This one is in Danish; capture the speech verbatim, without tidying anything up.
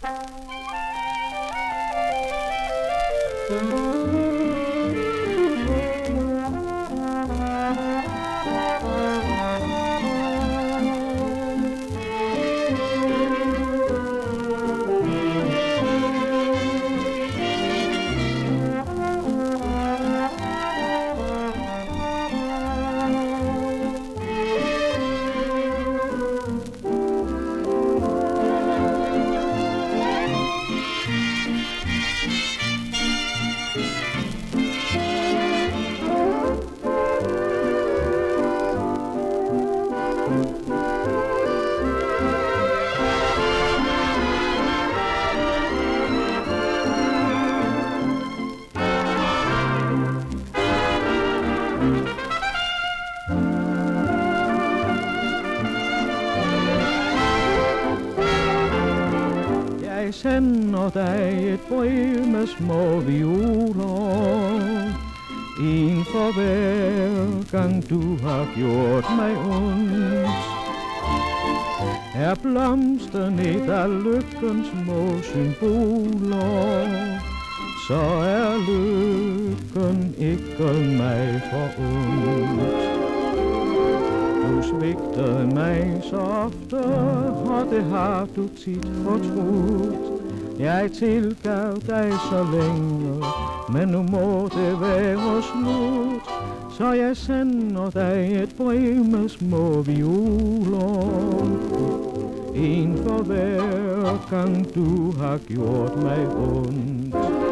Jeg sender dig et brev med små violer, en for hver gang du har gjort mig ondt. Er blomsterne et af lykkens små symboler, så er lykken ikke mig forundt. Du svigtede mig så ofte, og det har du tit fortrudt. Jeg tilgav dig så længe, men nu må det være slut. Så jeg sender dig et brev med små violer, en for hver gang du har gjort mig ondt.